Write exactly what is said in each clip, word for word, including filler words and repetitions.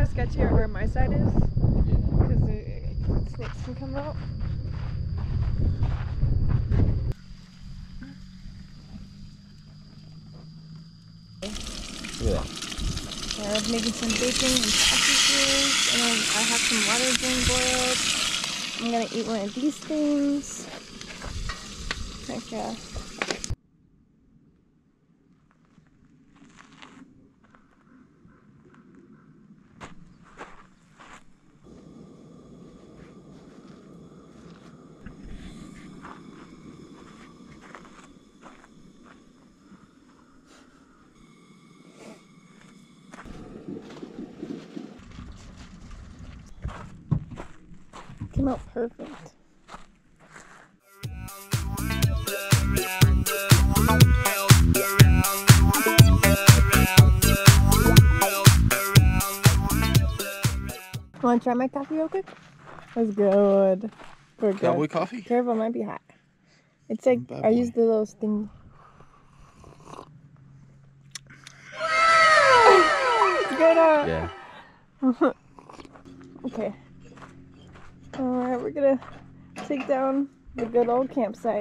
sketchier where my side is. Yeah. Because the snakes can come out. Look at that. Yeah, I was making some bacon and sausages, and then I have some water being boiled. I'm gonna eat one of these things. Like, uh, came out perfect. Want to try my coffee real quick? That's good. We're good. Cowboy coffee? Careful, it might be hot. It's like, Bad I boy. use the little sting. Good. Uh... Yeah. Okay. Alright, we're gonna take down the good old campsite.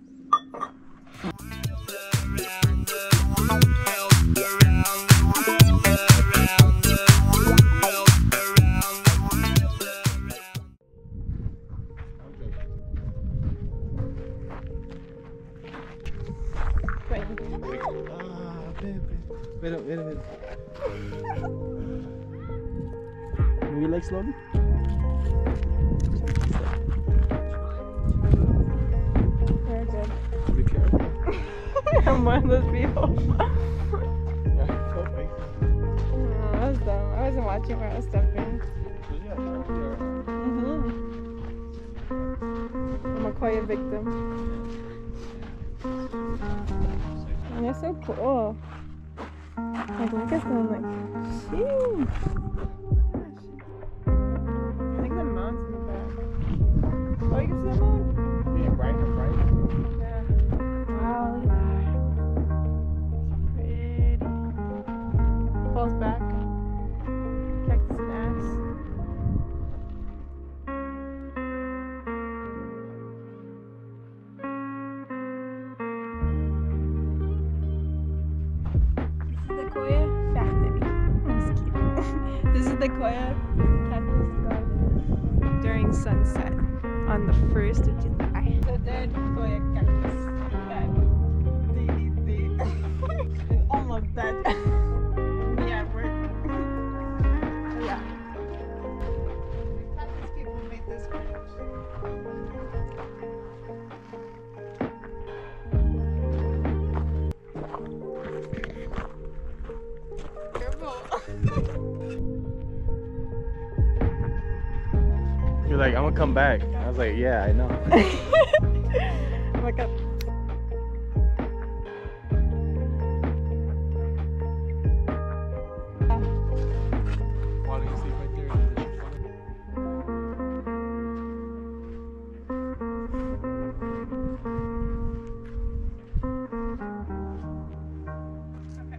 Wait a minute, wait a minute. Move your legs slowly. Very good. Be careful. I'm one of those people. Yeah, Oh, that was dumb. I wasn't watching where I was stepping. Mm-hmm. I'm a quiet victim. And they're so cool. Like, look at them, like, sheesh. I think the mountain's in the back. Oh, you can see the moon? Yeah, brighter, brighter. Yeah. Wow, look at that. Pretty. Falls back. Cactus and ass. This is the Cholla Cactus garden during sunset on the first of July. The dead Cholla cactus. Dead. Deep, deep. It's almost dead. Yeah, we're. Yeah. The cactus people made this bridge. You're like, I'm gonna come back. I was like, yeah, I know. Oh my god. Falling asleep right there. Okay.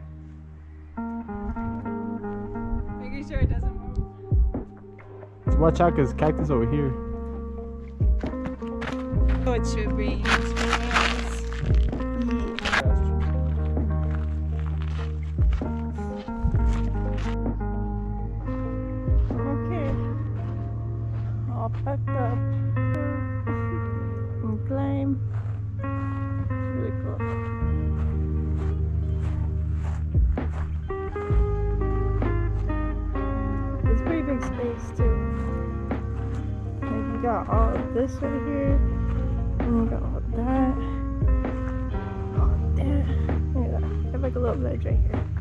Making sure it doesn't move. So watch out, cause cactus over here. Oh, it should be. Okay. All packed up. And climb. Really cool. It's pretty big space too. Like you got all of this right here. And you got all that. All that. Look at that. I have like a little ledge right here.